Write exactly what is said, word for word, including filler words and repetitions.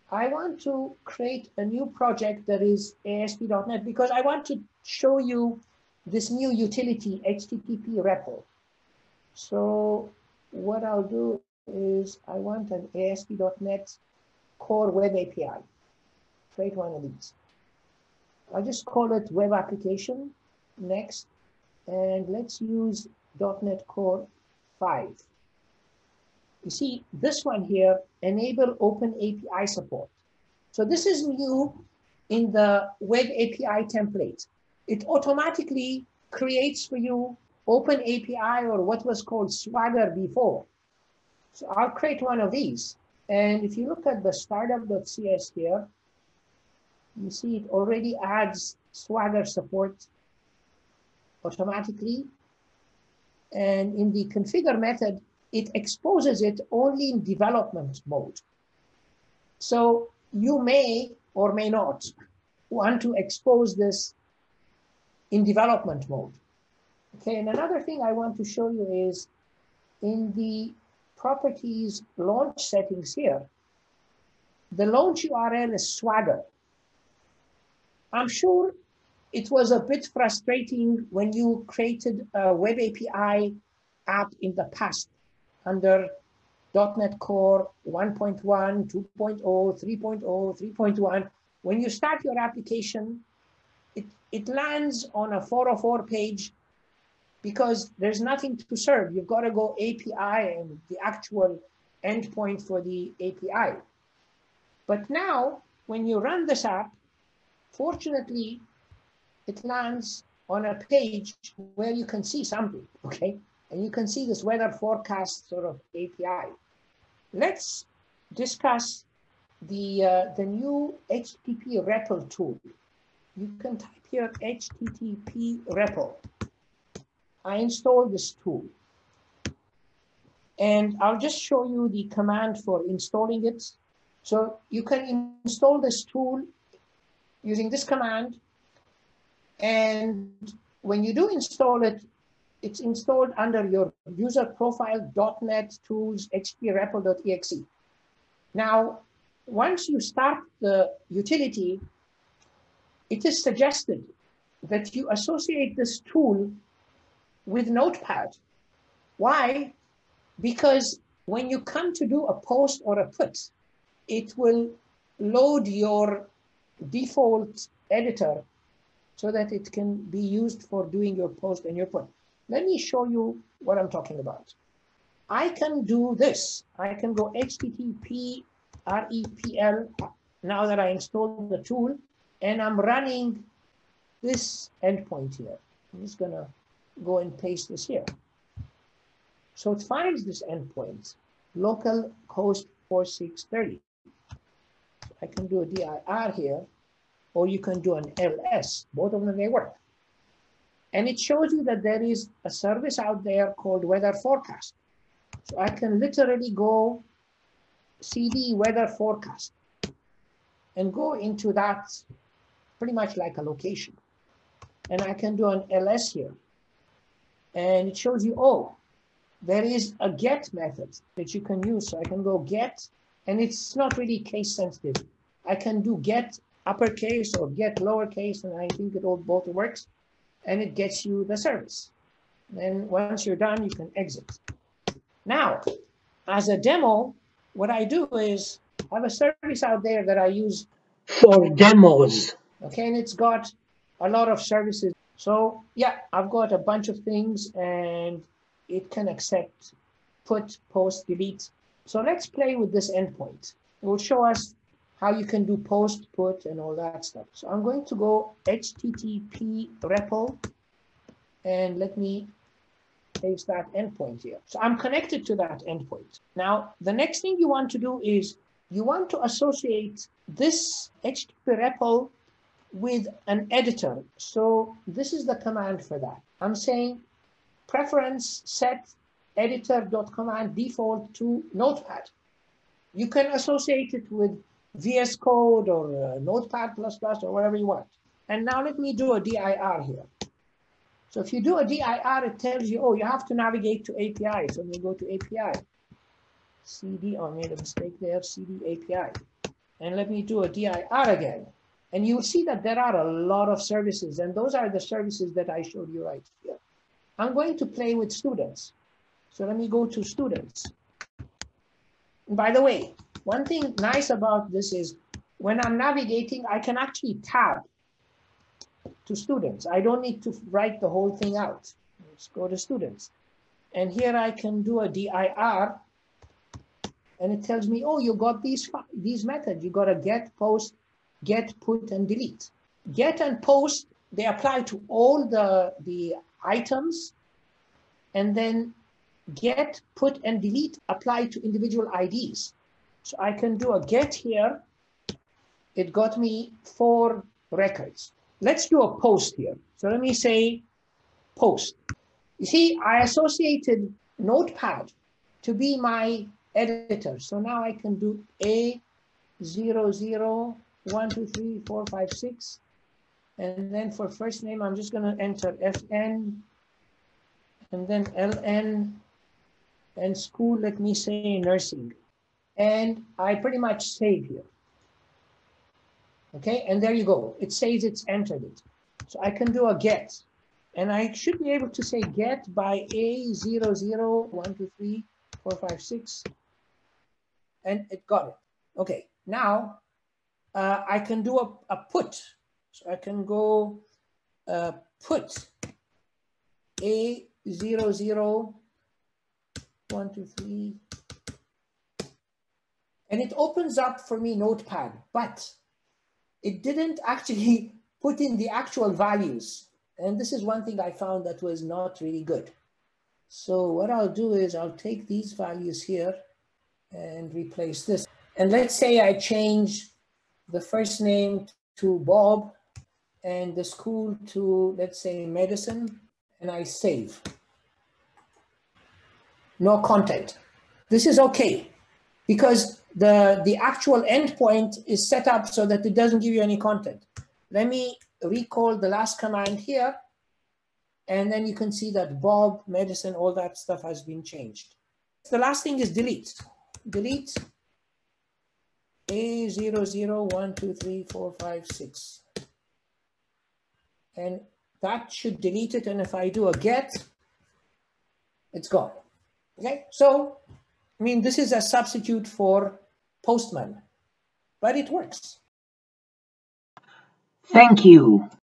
I want to create a new project that is A S P dot net because I want to show you this new utility, HttpRepl. So what I'll do is I want an A S P dot net core web A P I. Create one of these. I'll just call it web application. Next. And let's use .NET Core five. You see, this one here, enable open A P I support. So this is new in the web A P I template. It automatically creates for you open A P I, or what was called Swagger before. So I'll create one of these. And if you look at the startup.cs here, you see it already adds Swagger support automatically. And in the configure method, it exposes it only in development mode. So you may or may not want to expose this in development mode. Okay, and another thing I want to show you is in the properties launch settings here, the launch U R L is Swagger. I'm sure it was a bit frustrating when you created a web A P I app in the past under .NET Core one point one, two point oh, three point oh, three point one. When you start your application, it, it lands on a four oh four page because there's nothing to serve. You've got to go A P I and the actual endpoint for the A P I. But now, when you run this app, fortunately, it lands on a page where you can see something, okay? And you can see this weather forecast sort of A P I. Let's discuss the, uh, the new HttpRepl tool. You can type here HttpRepl. I installed this tool. And I'll just show you the command for installing it. So you can install this tool using this command. And when you do install it, it's installed under your user profile .NET tools HttpRepl.exe. Now, once you start the utility, it is suggested that you associate this tool with Notepad. Why? Because when you come to do a post or a put, it will load your default editor so that it can be used for doing your post and your put. Let me show you what I'm talking about. I can do this. I can go HttpRepl now that I installed the tool, and I'm running this endpoint here. I'm just gonna go and paste this here. So it finds this endpoint, local host four six thirty. I can do a dir here, or you can do an ls. Both of them may work. And it shows you that there is a service out there called weather forecast. So I can literally go cd weather forecast and go into that pretty much like a location. And I can do an ls here. And it shows you, oh, there is a get method that you can use. So I can go get, and it's not really case sensitive. I can do get uppercase or get lowercase, and I think it all both works. And it gets you the service. Then once you're done, you can exit. Now, as a demo, what I do is I have a service out there that I use for demos. Okay, and it's got a lot of services. So yeah, I've got a bunch of things, and it can accept put, post, delete. So let's play with this endpoint. It will show us how you can do post, put, and all that stuff. So I'm going to go HttpRepl, and let me paste that endpoint here. So I'm connected to that endpoint. Now, the next thing you want to do is you want to associate this HttpRepl with an editor. So this is the command for that. I'm saying preference set editor.command default to Notepad. You can associate it with V S Code or uh, Notepad plus plus or whatever you want. And now let me do a dir here. So if you do a dir, it tells you, oh, you have to navigate to A P I. So we go to A P I. C D, oh, I made a mistake there, C D A P I. And let me do a dir again. And you'll see that there are a lot of services, and those are the services that I showed you right here. I'm going to play with students. So let me go to students. And by the way, one thing nice about this is when I'm navigating, I can actually tab to students. I don't need to write the whole thing out. Let's go to students. And here I can do a dir, and it tells me, oh, you got these, these methods. You got a get, post, get, put, and delete. Get and post, they apply to all the, the items, and then get, put, and delete apply to individual I Ds. So I can do a get here. It got me four records. Let's do a post here. So let me say post. You see, I associated Notepad to be my editor. So now I can do A zero zero one two three four five six. And then for first name, I'm just going to enter F N and then L N and school, let me say nursing. And I pretty much save here. Okay, and there you go. It says it's entered it. So I can do a get. And I should be able to say get by A zero zero one two three four five six. And it got it. Okay, now uh, I can do a, a put. So I can go uh, put A zero zero one two three. And it opens up for me Notepad, but it didn't actually put in the actual values. And this is one thing I found that was not really good. So what I'll do is I'll take these values here and replace this. And let's say I change the first name to Bob and the school to, let's say, medicine, and I save. No content. This is okay because the, the actual endpoint is set up so that it doesn't give you any content. Let me recall the last command here, and then you can see that Bob, medicine, all that stuff has been changed. The last thing is delete. Delete A zero zero one two three four five six. And that should delete it. And if I do a get, it's gone. Okay, so, I mean, this is a substitute for Postman, but it works. Thank you.